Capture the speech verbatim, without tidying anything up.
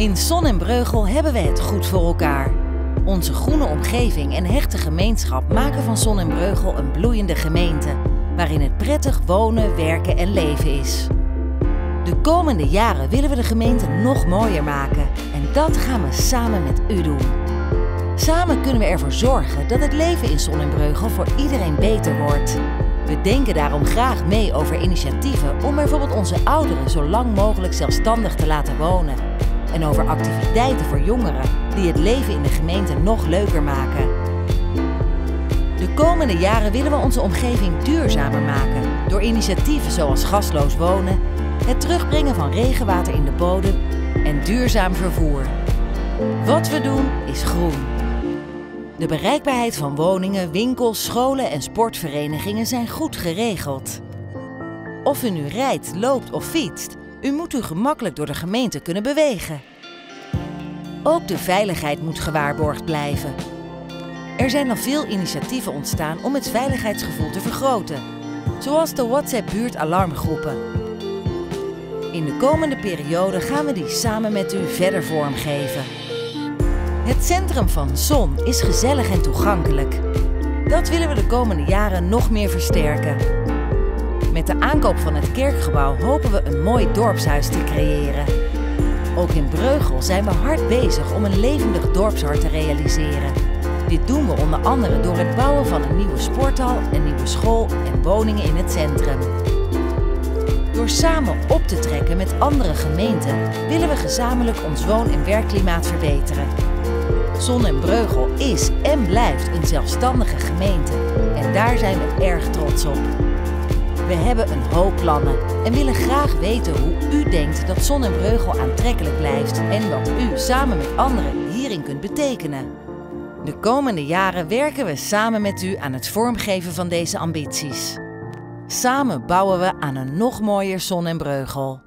In Zon en Breugel hebben we het goed voor elkaar. Onze groene omgeving en hechte gemeenschap maken van Zon en Breugel een bloeiende gemeente, waarin het prettig wonen, werken en leven is. De komende jaren willen we de gemeente nog mooier maken en dat gaan we samen met u doen. Samen kunnen we ervoor zorgen dat het leven in Zon en Breugel voor iedereen beter wordt. We denken daarom graag mee over initiatieven om bijvoorbeeld onze ouderen zo lang mogelijk zelfstandig te laten wonen. En over activiteiten voor jongeren die het leven in de gemeente nog leuker maken. De komende jaren willen we onze omgeving duurzamer maken door initiatieven zoals gasloos wonen, het terugbrengen van regenwater in de bodem en duurzaam vervoer. Wat we doen is groen. De bereikbaarheid van woningen, winkels, scholen en sportverenigingen zijn goed geregeld. Of u nu rijdt, loopt of fietst, u moet u gemakkelijk door de gemeente kunnen bewegen. Ook de veiligheid moet gewaarborgd blijven. Er zijn al veel initiatieven ontstaan om het veiligheidsgevoel te vergroten, zoals de WhatsApp-buurtalarmgroepen. In de komende periode gaan we die samen met u verder vormgeven. Het centrum van Zon is gezellig en toegankelijk. Dat willen we de komende jaren nog meer versterken. Met de aankoop van het kerkgebouw hopen we een mooi dorpshuis te creëren. Ook in Breugel zijn we hard bezig om een levendig dorpshart te realiseren. Dit doen we onder andere door het bouwen van een nieuwe sporthal, een nieuwe school en woningen in het centrum. Door samen op te trekken met andere gemeenten willen we gezamenlijk ons woon- en werkklimaat verbeteren. Zon en Breugel is en blijft een zelfstandige gemeente en daar zijn we erg trots op. We hebben een hoop plannen en willen graag weten hoe u denkt dat Zon en Breugel aantrekkelijk blijft en wat u samen met anderen hierin kunt betekenen. De komende jaren werken we samen met u aan het vormgeven van deze ambities. Samen bouwen we aan een nog mooier Zon en Breugel.